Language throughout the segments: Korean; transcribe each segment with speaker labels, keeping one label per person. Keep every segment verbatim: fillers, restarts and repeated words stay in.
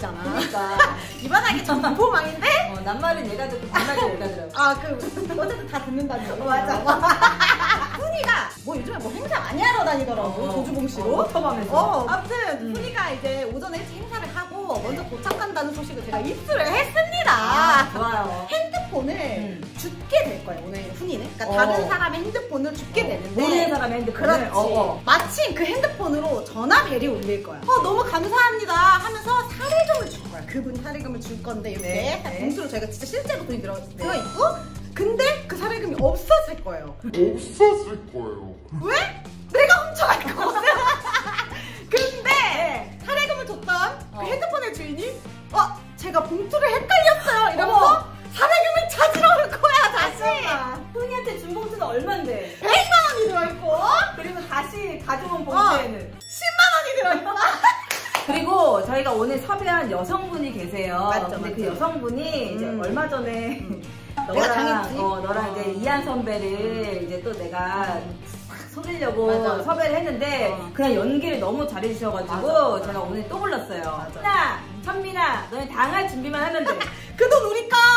Speaker 1: 바닥이잖아.
Speaker 2: 그러니까
Speaker 1: 이 바닥이 정보망인데?
Speaker 2: 어, 낱말은 얘가 듣고 낱말은 얘가 들어.
Speaker 1: 아, 그 어쨌든 다 듣는다는 거.
Speaker 2: 어, 맞아.
Speaker 1: 훈이가 뭐 요즘에 뭐 행사 많이 하러 다니더라고.
Speaker 2: 어,
Speaker 1: 조주봉씨로.
Speaker 2: 어, 터밤에서.
Speaker 1: 어, 아무튼
Speaker 2: 음.
Speaker 1: 훈이가 이제 오전에 일찍 행사를 하고 먼저 도착한다는 소식을 제가 입수를 했습니다.
Speaker 2: 아, 좋아요.
Speaker 1: 핸드폰을
Speaker 2: 음.
Speaker 1: 줍게 될 거예요, 오늘 훈이는. 그러니까
Speaker 2: 어.
Speaker 1: 다른 사람의 핸드폰을 줍게
Speaker 2: 어,
Speaker 1: 되는데.
Speaker 2: 모르는 사람의 핸드폰을.
Speaker 1: 그렇지.
Speaker 2: 어, 어.
Speaker 1: 마침 그 핸드폰으로 전화벨이 울릴 거야. 어, 너무 감사합니다 하면서 사례금을 줄 거야. 그분 사례금을 줄 건데 이렇게
Speaker 2: 네, 네.
Speaker 1: 봉투로 저희가 진짜 실제로 돈이 들어,
Speaker 2: 네.
Speaker 1: 들어있고, 근데 그 사례금이 없어질 거예요.
Speaker 3: 없어질 거예요.
Speaker 1: 왜? 내가 훔쳐갈 거거든. 근데 사례금을 줬던
Speaker 2: 어.
Speaker 1: 그 핸드폰의 주인이 어, 제가 봉투를 헷갈렸어요 이러면서
Speaker 2: 어머.
Speaker 1: 사례금을 찾으러 올 거야 다시.
Speaker 2: 훈이한테 준 봉투는 얼만데?
Speaker 1: 백만 원이 들어있고
Speaker 2: 그리고 다시 가져온 봉투에는
Speaker 1: 십만 원이 들어있고.
Speaker 2: 그리고 저희가 오늘 섭외한 여성분이 계세요.
Speaker 1: 맞죠,
Speaker 2: 근데
Speaker 1: 맞죠.
Speaker 2: 그 여성분이
Speaker 1: 음.
Speaker 2: 이제 얼마 전에
Speaker 1: 내가
Speaker 2: 너랑
Speaker 1: 당했지?
Speaker 2: 어, 너랑
Speaker 1: 어.
Speaker 2: 이제 이한 선배를 이제 또 내가 속이려고
Speaker 1: 맞아.
Speaker 2: 섭외를 했는데
Speaker 1: 어.
Speaker 2: 그냥 연기를 너무 잘해주셔가지고
Speaker 1: 맞아, 맞아.
Speaker 2: 제가 오늘 또 불렀어요.
Speaker 1: 맞아.
Speaker 2: 천민아, 천민아, 너네 당할 준비만 하면 돼.
Speaker 1: 그 돈 우리 거.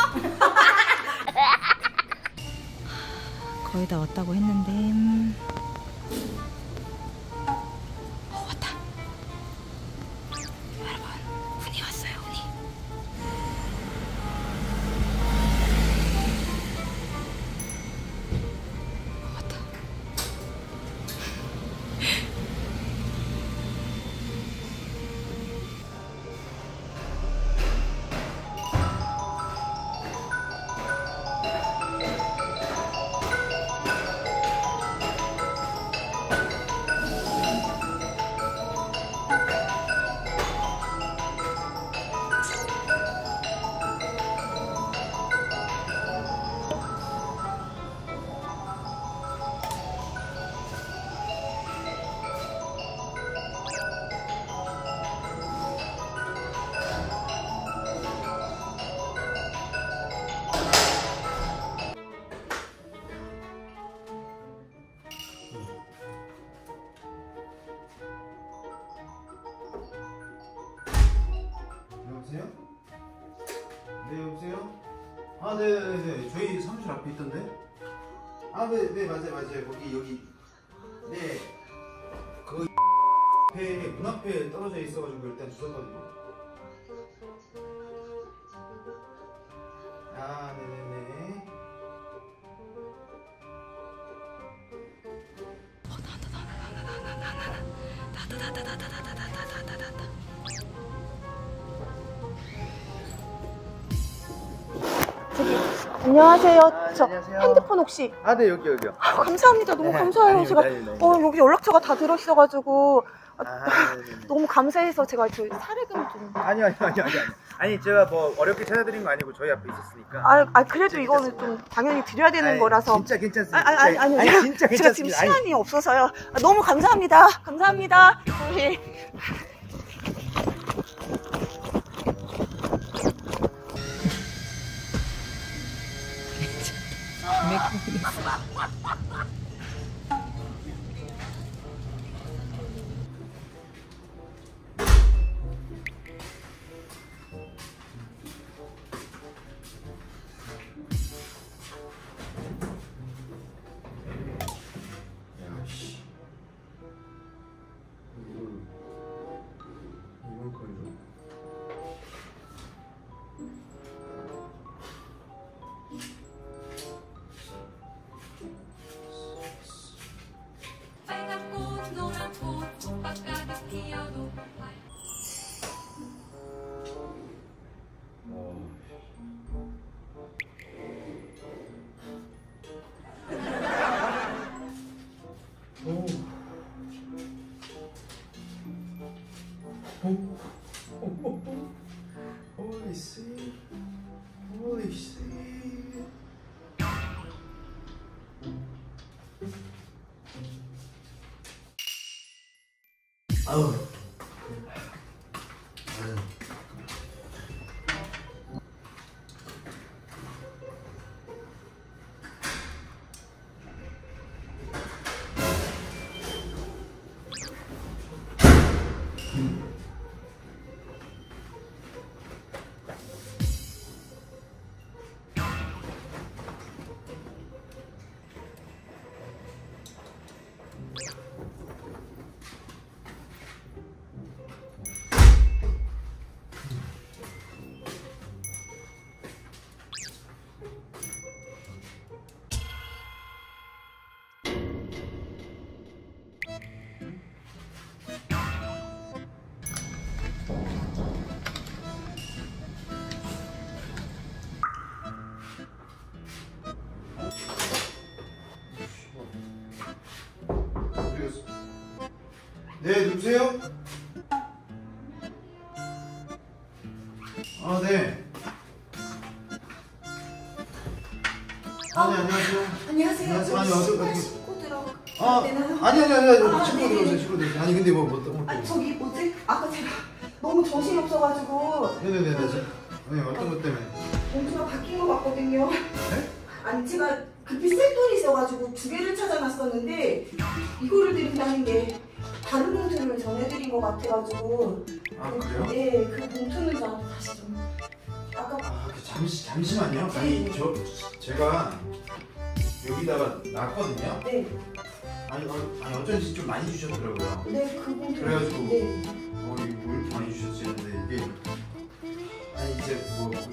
Speaker 4: 거의 다 왔다고 했는데 음. 어, 왔다. 여러분, 훈이 왔어요, 훈이. 어, 왔다.
Speaker 5: 여보세요? 네, 여보세요? 아, 네네네. 저희 사무실 앞에 있던데? 아, 네, 네, 맞아요, 맞아요. 거기, 여기. 네. 그, 앞에, 문 앞에 떨어져 있어가지고 일단 주웠거든요. 아, 네네네.
Speaker 1: 안녕하세요.
Speaker 5: 아,
Speaker 1: 저
Speaker 5: 안녕하세요.
Speaker 1: 핸드폰 혹시.
Speaker 5: 아, 네, 여기, 여기요.
Speaker 1: 아, 감사합니다. 너무
Speaker 5: 네,
Speaker 1: 감사해요.
Speaker 5: 아닙니다,
Speaker 1: 제가
Speaker 5: 아닙니다, 아닙니다.
Speaker 1: 어, 여기 연락처가 다 들어있어가지고 아,
Speaker 5: 아, 네네네.
Speaker 1: 너무 감사해서 제가 저 사례금 좀.
Speaker 5: 아니요, 아니요, 아니요, 아니요. 아니, 제가 뭐 어렵게 찾아드린 거 아니고 저희 앞에 있었으니까.
Speaker 1: 아, 아 그래도
Speaker 5: 진짜
Speaker 1: 이거는
Speaker 5: 괜찮습니다.
Speaker 1: 좀 당연히 드려야 되는
Speaker 5: 아니,
Speaker 1: 거라서.
Speaker 5: 진짜 괜찮습니다.
Speaker 1: 아, 아니, 아니, 아니,
Speaker 5: 아니, 진짜
Speaker 1: 제가 지금
Speaker 5: 괜찮습니다. 아니.
Speaker 1: 시간이 없어서요. 아, 너무 감사합니다. 감사합니다. 우리.
Speaker 5: 야, 씨. 이걸 이만큼이죠?
Speaker 6: 빨간 꽃, 노란 꽃, 꽃밭 가득 피어도
Speaker 5: 오. 오. Holy shit. Holy shit. 아우. 아유. 네, 누구세요? 아, 네. 아, 네, 안녕하세요.
Speaker 1: 안녕하세요.
Speaker 5: 안녕하세요. 아니, 어서 어떻게?
Speaker 1: 씻고 들어.
Speaker 5: 아,
Speaker 1: 되나요?
Speaker 5: 아니, 아니, 아니,
Speaker 1: 아,
Speaker 5: 친구
Speaker 1: 네네.
Speaker 5: 들어오세요, 친구 들어오세요. 아니, 근데 뭐, 뭐, 뭐,
Speaker 1: 아 저기 뭐지? 아까 제가 너무 정신이 없어가지고
Speaker 5: 네네네, 네. 네, 어떤 것 때문에?
Speaker 1: 봉투가 바뀐 것 같거든요.
Speaker 5: 네?
Speaker 1: 아니 제가 급히 쓸 돈이 있어가지고 두 개를 찾아놨었는데 이거를 드린다는 게 다른 봉투를 전해드린 것 같아가지고.
Speaker 5: 아, 그래요?
Speaker 1: 네, 그 봉투는 저한테 다시 좀. 아까
Speaker 5: 아, 그 잠시, 잠시만요. 아니, 저, 제가 여기다가 놨거든요.
Speaker 1: 네,
Speaker 5: 아니, 어, 아니 어쩐지 좀 많이 주셨더라고요.
Speaker 1: 네, 그 봉투.
Speaker 5: 그래가지고
Speaker 1: 네.
Speaker 5: 어, 이거 뭐 이렇게 많이 주셨지 했는데 이게 아니 이제 뭐 좀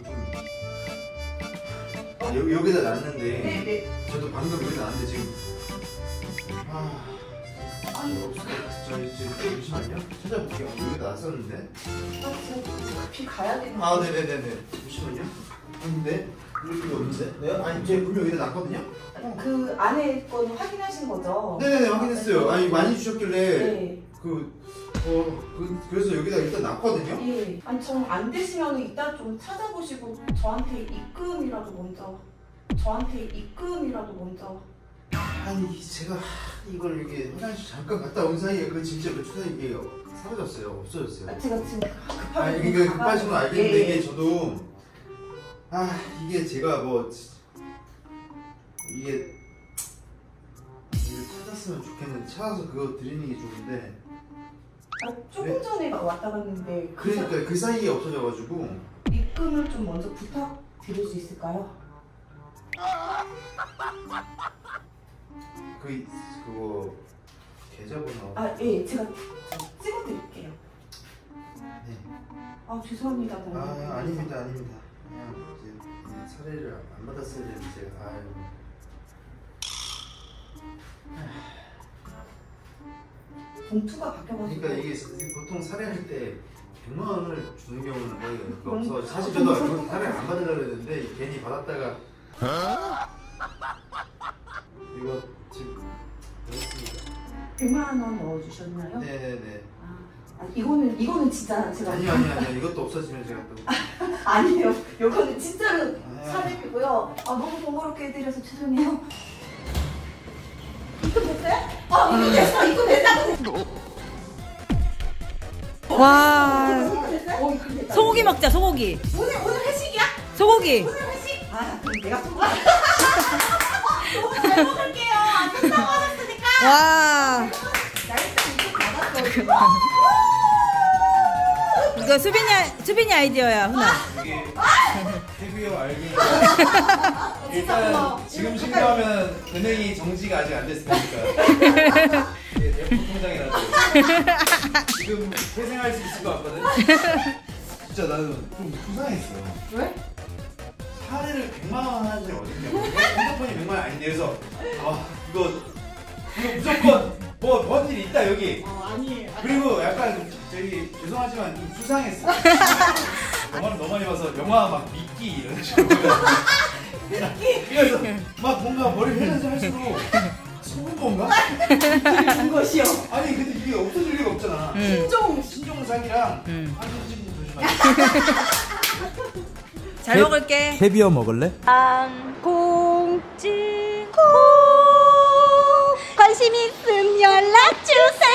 Speaker 5: 아, 여기 여기다 놨는데
Speaker 1: 네, 네.
Speaker 5: 저도 방금 여기다 놨는데 지금 아 아니 없어요. 저 이제 잠시만요. 찾아볼게요. 여기다 놨었는데.
Speaker 1: 아, 제가 급히 가야 되는데.
Speaker 5: 아 네네네네. 잠시만요. 근데 이렇게 없는데? 네? 아니 제 분명 여기다 놨거든요.
Speaker 1: 그 안에 건 확인하신 거죠?
Speaker 5: 네네네 확인했어요. 아니 많이 주셨길래
Speaker 1: 네.
Speaker 5: 그 어, 그, 그래서 여기다 일단 놨거든요?
Speaker 1: 예. 아니, 전 안 되시면 이따 좀 찾아보시고 저한테 입금이라도 먼저. 저한테 입금이라도 먼저.
Speaker 5: 아니, 제가 이걸 여기 화장실 잠깐 갔다 온 사이에 그 진짜 그 추사 이게 사라졌어요. 없어졌어요.
Speaker 1: 아, 제가 지금 급하게.
Speaker 5: 아니, 이게 급하신 건 알겠는데
Speaker 1: 예.
Speaker 5: 이게 저도 아, 이게 제가 뭐 이게 이걸 찾았으면 좋겠는데 찾아서 그거 드리는 게 좋은데
Speaker 1: 아, 조금 전에 왔다 갔는데. 그
Speaker 5: 그러니까 그 사이에 없어져가지고
Speaker 1: 사- 입금을 좀 먼저 부탁드릴 수 있을까요?
Speaker 5: 그 그거 계좌번호
Speaker 1: 아, 예. 제가 찍어드릴게요.
Speaker 5: 네.
Speaker 1: 아, 죄송합니다.
Speaker 5: 아, 아닙니다, 아닙니다. 그냥 이제 그냥 사례를 안 받았어야 되는데 제가 아유.
Speaker 1: 봉투가 바뀌어가지고.
Speaker 5: 그러니까 이게 보통 사례할 때 백만 원을 주는 경우는 거의 없어. 사실 저도 그런 사례를 안 받으려고 했는데 괜히 받았다가 이거 지금 넣었습니다.
Speaker 1: 백만 원 넣어주셨나요?
Speaker 5: 네네네.
Speaker 1: 아, 아, 이거는, 이거는 진짜 제가.
Speaker 5: 아니요 아니요 아니요. 이것도 없어지면 제가 또
Speaker 1: 아니에요. 이거는 진짜로
Speaker 5: 아.
Speaker 1: 사례고요. 아, 너무 번거롭게 해드려서 죄송해요. 이거 됐어요? 어, 이거 됐어. 이거 됐다고.
Speaker 4: 와,
Speaker 1: 이거 됐어요? 어, 이거 됐다.
Speaker 4: 소고기 먹자, 소고기.
Speaker 1: 오늘, 오늘 회식이야?
Speaker 4: 소고기.
Speaker 1: 오늘 회식? 아, 그럼 내가 또. 너무 잘 먹을게요. 안 된다고 하셨으니까.
Speaker 4: 와,
Speaker 1: 날짜 이거 받았어.
Speaker 4: 이거 수빈이, 아- 수빈이 아이디어야, 훈아.
Speaker 7: 이게 캐비어 알갱이
Speaker 1: 진짜
Speaker 7: 일단
Speaker 1: 고마워.
Speaker 7: 지금 신고하면 은행이 정지가 아직 안 됐으니까 이게 대포 통장이라도 지금 회생할 수 있을 것 같거든.
Speaker 5: 진짜 나는 좀 수상했어.
Speaker 1: 왜?
Speaker 5: 사례를 백만 원 하는 사람이 어딨냐고. 핸드폰이 백만 원 아닌데 그래서 아 이거 이거 무조건 뭐 뭔 일이 있다 여기.
Speaker 1: 어, 아니에요.
Speaker 5: 그리고 약간 저기 죄송하지만 좀 수상했어. 영화를 너무 많이 봐서 영화 막 미끼 이런 식으로. 그래서 막 뭔가 머리 회전을 할수록 속은 건가?
Speaker 1: 그런 것이요.
Speaker 5: 아니 근데 이게 없어질 리가 없잖아. 신종 신종사기랑
Speaker 4: 음.
Speaker 5: 한숨 조심하자.
Speaker 4: 잘 먹을게.
Speaker 7: 캐비어 먹을래?
Speaker 4: 공지 관심 있음 연락 주세요.